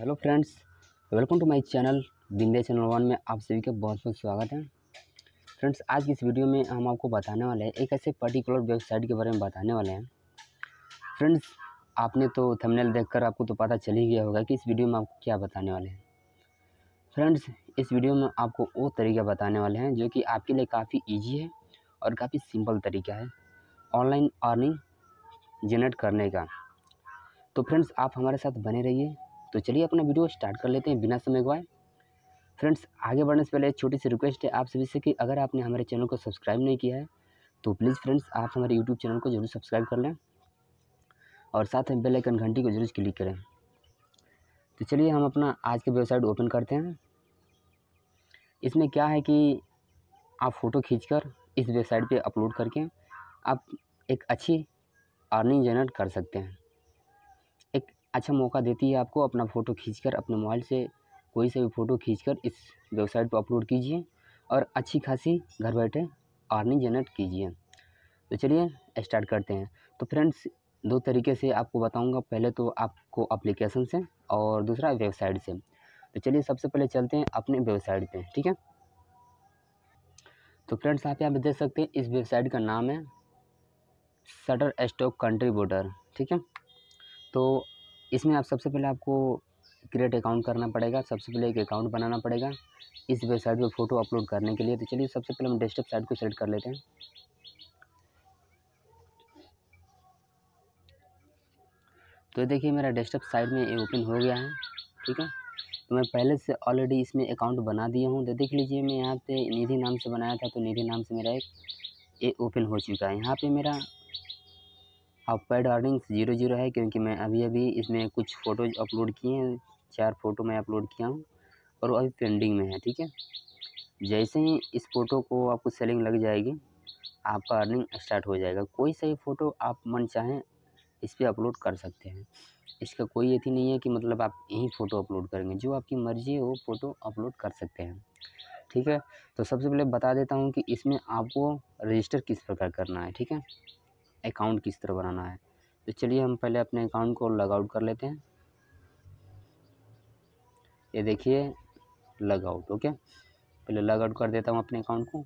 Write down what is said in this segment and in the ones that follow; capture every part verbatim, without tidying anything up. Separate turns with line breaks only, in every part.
Hello friends, welcome to my channel बिंदे channel one में आप सभी का बहुत बहुत स्वागत है। फ्रेंड्स, आज की इस वीडियो में हम आपको बताने वाले हैं एक ऐसे पर्टिकुलर वेबसाइट के बारे में बताने वाले हैं। फ्रेंड्स, आपने तो थंबनेल देखकर आपको तो पता चल ही गया होगा कि इस वीडियो में आपको क्या बताने वाले हैं। फ्रेंड्स, इस वीडियो में आपको वो तरीका बताने वाले हैं जो कि आपके लिए काफ़ी ईजी है और काफ़ी सिंपल तरीका है ऑनलाइन अर्निंग जनरेट करने का। तो फ्रेंड्स, आप हमारे साथ बने रहिए। तो चलिए अपना वीडियो स्टार्ट कर लेते हैं बिना समय गवाए। फ्रेंड्स, आगे बढ़ने से पहले एक छोटी सी रिक्वेस्ट है आप सभी से कि अगर आपने हमारे चैनल को सब्सक्राइब नहीं किया है तो प्लीज़ फ्रेंड्स आप हमारे यूट्यूब चैनल को जरूर सब्सक्राइब कर लें और साथ में बेल आइकन घंटी को जरूर क्लिक करें। तो चलिए हम अपना आज के वेबसाइट ओपन करते हैं। इसमें क्या है कि आप फ़ोटो खींचकर इस वेबसाइट पे अपलोड करके आप एक अच्छी अर्निंग जनरेट कर सकते हैं। एक अच्छा मौका देती है आपको, अपना फ़ोटो खींचकर अपने मोबाइल से कोई सा भी फ़ोटो खींचकर इस वेबसाइट पर अपलोड कीजिए और अच्छी खासी घर बैठे अर्निंग जनरेट कीजिए। तो चलिए स्टार्ट करते हैं। तो फ्रेंड्स, दो तरीके से आपको बताऊंगा, पहले तो आपको एप्लीकेशन से और दूसरा वेबसाइट से। तो चलिए सबसे पहले चलते हैं अपने वेबसाइट पे, ठीक है। तो फ्रेंड्स, आप यहाँ पे देख सकते हैं इस वेबसाइट का नाम है शटर स्टॉक कंट्रीब्यूटर, ठीक है। तो इसमें आप सबसे पहले आपको क्रिएट अकाउंट करना पड़ेगा। सबसे पहले एक अकाउंट बनाना पड़ेगा इस वेबसाइट पे फ़ोटो अपलोड करने के लिए। तो चलिए सबसे पहले हम डेस्कटॉप साइट को सेलेक्ट कर लेते हैं। तो देखिए मेरा डेस्कटॉप साइट में ये ओपन हो गया है, ठीक है। तो मैं पहले से ऑलरेडी इसमें अकाउंट बना दिया हूँ। तो देख लीजिए मैं यहाँ पे निधि नाम से बनाया था, तो निधि नाम से मेरा एक ये ओपन हो चुका है। यहाँ पे मेरा अपवर्ड अर्निंग्स जीरो जीरो है क्योंकि मैं अभी अभी इसमें कुछ फ़ोटोज़ अपलोड किए हैं। चार फ़ोटो मैं अपलोड किया हूँ और वो अभी पेंडिंग में है, ठीक है। जैसे ही इस फ़ोटो को आपको सेलिंग लग जाएगी आपका अर्निंग स्टार्ट हो जाएगा। कोई सा ही फ़ोटो आप मन चाहें इस पर अपलोड कर सकते हैं। इसका कोई ये थी नहीं है कि मतलब आप यही फ़ोटो अपलोड करेंगे, जो आपकी मर्ज़ी है वो फ़ोटो अपलोड कर सकते हैं, ठीक है। तो सबसे पहले बता देता हूँ कि इसमें आपको रजिस्टर किस प्रकार करना है, ठीक है, अकाउंट किस तरह बनाना है। तो चलिए हम पहले अपने अकाउंट को लॉग आउट कर लेते हैं। ये देखिए लॉग आउट, ओके। पहले लॉग आउट कर देता हूँ अपने अकाउंट को।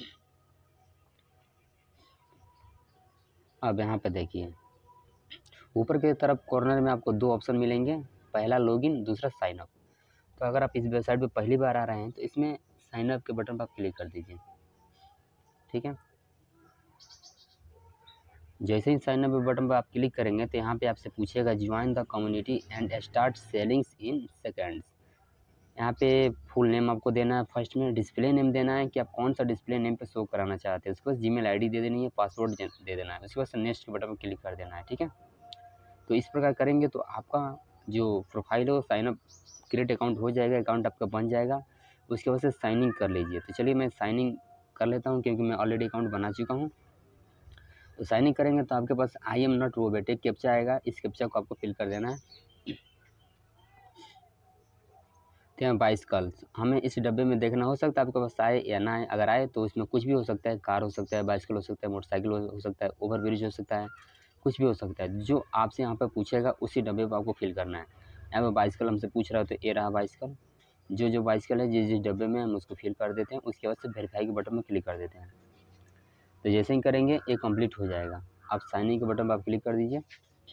अब यहाँ पे देखिए ऊपर की तरफ कॉर्नर में आपको दो ऑप्शन मिलेंगे, पहला लॉगिन, दूसरा साइन अप। तो अगर आप इस वेबसाइट पे पहली बार आ रहे हैं तो इसमें साइन अप के बटन पर आप क्लिक कर दीजिए, ठीक है। जैसे ही साइन अप बटन पर आप क्लिक करेंगे तो यहाँ पे आपसे पूछेगा join the community and start sellings in seconds. यहाँ पे फुल नेम आपको देना है, फर्स्ट में डिस्प्ले नेम देना है कि आप कौन सा डिस्प्ले नेम पे शो कराना चाहते हैं। उसके बाद जीमेल आईडी दे देनी है, पासवर्ड दे देना है, उसके बाद नेक्स्ट के बटन पर क्लिक कर देना है, ठीक है। तो इस प्रकार करेंगे तो आपका जो प्रोफाइल है वो साइनअप क्रिएट अकाउंट हो जाएगा, अकाउंट आपका बन जाएगा। उसके बाद से साइनिंग कर लीजिए। तो चलिए मैं साइनिंग कर लेता हूँ क्योंकि मैं ऑलरेडी अकाउंट बना चुका हूँ। तो साइनिंग करेंगे तो आपके पास आई एम नॉट रोबोट एक कैप्चा आएगा, इस कैप्चा को आपको फिल कर देना है। तो यहाँ बाईस कल्स हमें इस डब्बे में देखना, हो सकता है आपके पास आए या ना आए। अगर आए तो इसमें कुछ भी हो सकता है, कार हो सकता है, बाइसिकल हो सकता है, मोटरसाइकिल हो सकता है, ओवर ब्रिज हो सकता है, कुछ भी हो सकता है। जो आपसे यहाँ पर पूछेगा उसी डब्बे पर आपको फिल करना है। यहाँ पर बाइसिकल हमसे पूछ रहा है तो ये रहा बाइसिकल। जो जो बाइसिकल है जिस जिस डब्बे में हम उसको फिल कर देते हैं, उसके बाद से वेरीफाई के बटन में क्लिक कर देते हैं। तो जैसे ही करेंगे ये कंप्लीट हो जाएगा। आप साइन इन के बटन पर आप क्लिक कर दीजिए।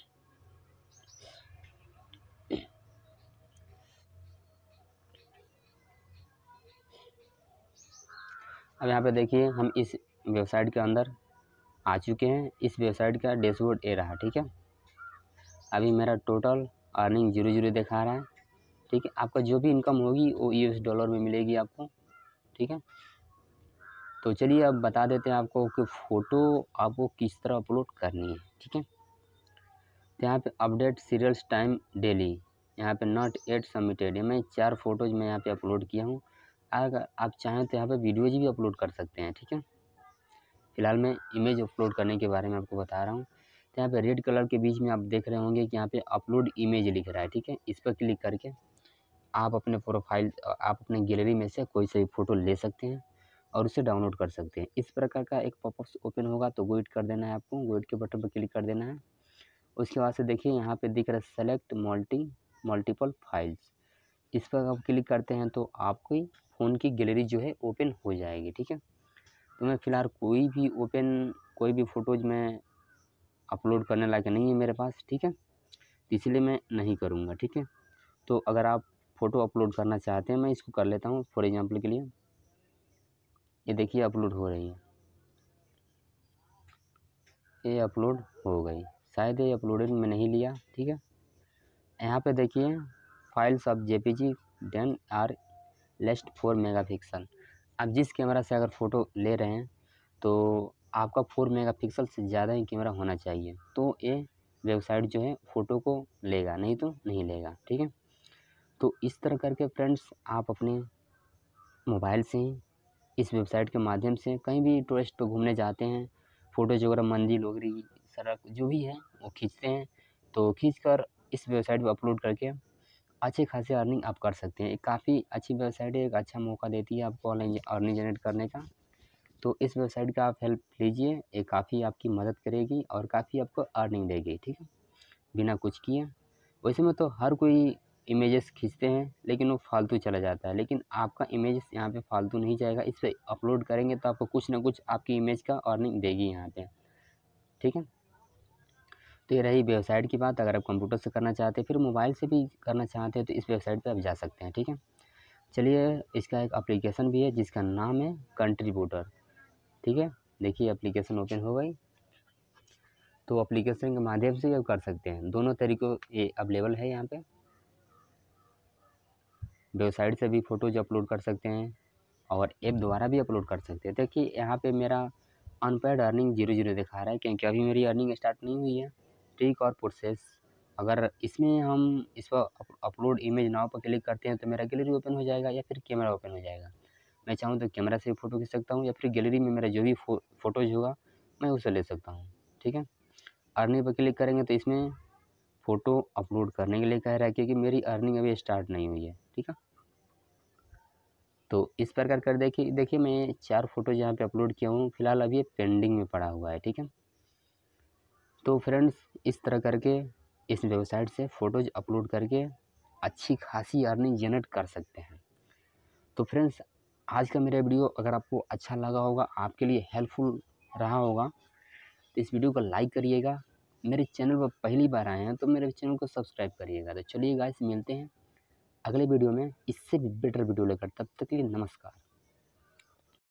अब यहाँ पे देखिए हम इस वेबसाइट के अंदर आ चुके हैं। इस वेबसाइट का डैशबोर्ड ये रहा, ठीक है। अभी मेरा टोटल अर्निंग जीरो जीरो दिखा रहा है, ठीक है। आपका जो भी इनकम होगी वो यूएस डॉलर में मिलेगी आपको, ठीक है। तो चलिए अब बता देते हैं आपको कि फ़ोटो आपको किस तरह अपलोड करनी है, ठीक है। तो यहाँ पे अपडेट सीरियल्स टाइम डेली, यहाँ पे नॉट एट सबमिटेड है। मैं चार फोटोज़ मैं यहाँ पे अपलोड किया हूँ। अगर आप चाहें तो यहाँ पे वीडियोज़ भी अपलोड कर सकते हैं, ठीक है। फिलहाल मैं इमेज अपलोड करने के बारे में आपको बता रहा हूँ। तो यहाँ पे रेड कलर के बीच में आप देख रहे होंगे कि यहाँ पे अपलोड इमेज लिख रहा है, ठीक है। इस पर क्लिक करके आप अपने प्रोफाइल आप अपने गैलरी में से कोई सा फ़ोटो ले सकते हैं और उसे डाउनलोड कर सकते हैं। इस प्रकार का एक पॉपअप ओपन होगा तो गो इट कर देना है आपको, गो इट के बटन पर क्लिक कर देना है। उसके बाद से देखिए यहाँ पे दिख रहा है सेलेक्ट मल्टी मल्टीपल फाइल्स। इस पर आप क्लिक करते हैं तो आपकी फ़ोन की गैलरी जो है ओपन हो जाएगी। ठीक है, तो मैं फ़िलहाल कोई भी ओपन कोई भी फ़ोटोज़ मैं अपलोड करने लायक नहीं है मेरे पास। ठीक है, तो इसलिए मैं नहीं करूँगा। ठीक है, तो अगर आप फ़ोटो अपलोड करना चाहते हैं, मैं इसको कर लेता हूँ फॉर एग्ज़ाम्पल के लिए। ये देखिए अपलोड हो रही है, ये अपलोड हो गई। शायद ये अपलोडेड में नहीं लिया। ठीक है, यहाँ पे देखिए files of JPG then are least four megapixel. आप जिस कैमरा से अगर फ़ोटो ले रहे हैं तो आपका फोर मेगापिक्सल से ज़्यादा ही कैमरा होना चाहिए, तो ये वेबसाइट जो है फ़ोटो को लेगा, नहीं तो नहीं लेगा। ठीक है, तो इस तरह करके फ्रेंड्स आप अपने मोबाइल से ही इस वेबसाइट के माध्यम से कहीं भी टूरिस्ट पे घूमने जाते हैं, फ़ोटोज़ वगैरह मंदिर वगैरह सड़क जो भी है वो खींचते हैं, तो खींचकर इस वेबसाइट पे अपलोड करके अच्छी खासी अर्निंग आप कर सकते हैं। ये काफ़ी अच्छी वेबसाइट है, एक अच्छा मौका देती है आपको ऑनलाइन अर्निंग जनरेट करने का। तो इस वेबसाइट का आप हेल्प लीजिए, ये काफ़ी आपकी मदद करेगी और काफ़ी आपको अर्निंग देगी। ठीक है, बिना कुछ किए। वैसे में तो हर कोई इमेजेस खींचते हैं लेकिन वो फालतू चला जाता है, लेकिन आपका इमेजेस यहाँ पे फालतू नहीं जाएगा। इस पे अपलोड करेंगे तो आपको कुछ ना कुछ आपकी इमेज का अर्निंग देगी यहाँ पे। ठीक है, तो ये रही वेबसाइट की बात। अगर आप कंप्यूटर से करना चाहते हैं, फिर मोबाइल से भी करना चाहते हैं, तो इस वेबसाइट पे आप जा सकते हैं। ठीक है, चलिए इसका एक एप्लीकेशन भी है जिसका नाम है कंट्रीब्यूटर। ठीक है, देखिए एप्लीकेशन ओपन हो गई। तो एप्लीकेशन के माध्यम से आप कर सकते हैं, दोनों तरीक़ों ये अवेलेबल है यहाँ पे। वेबसाइट से भी फ़ोटोज़ अपलोड कर सकते हैं और ऐप द्वारा भी अपलोड कर सकते हैं। देखिए यहाँ पे मेरा अनपेड अर्निंग ज़ीरो ज़ीरो दिखा रहा है, क्योंकि अभी मेरी अर्निंग स्टार्ट नहीं हुई है। ठीक, और प्रोसेस अगर इसमें हम इस पर अपलोड इमेज नाउ पर क्लिक करते हैं तो मेरा गैलरी ओपन हो जाएगा या फिर कैमरा ओपन हो जाएगा। मैं चाहूँ तो कैमरा से फ़ोटो खींच सकता हूँ या फिर गैलरी में मेरा जो भी फ़ो फ़ोटोज़ होगा मैं उसे ले सकता हूँ। ठीक है, अर्निंग पर क्लिक करेंगे तो इसमें फ़ोटो अपलोड करने के लिए कह रहा है, क्योंकि मेरी अर्निंग अभी स्टार्ट नहीं हुई है। ठीक है, तो इस प्रकार कर देखिए देखिए मैं चार फ़ोटोज़ यहाँ पे अपलोड किया हूँ, फ़िलहाल अभी ये पेंडिंग में पड़ा हुआ है। ठीक है, तो फ्रेंड्स इस तरह करके इस वेबसाइट से फ़ोटोज़ अपलोड करके अच्छी खासी अर्निंग जनरेट कर सकते हैं। तो फ्रेंड्स आज का मेरा वीडियो अगर आपको अच्छा लगा होगा, आपके लिए हेल्पफुल रहा होगा, तो इस वीडियो को लाइक करिएगा। मेरे चैनल पर पहली बार आए हैं तो मेरे चैनल को सब्सक्राइब करिएगा। तो चलिए गाइस मिलते हैं अगले वीडियो में इससे भी बेटर वीडियो लेकर, तब तक के लिए नमस्कार।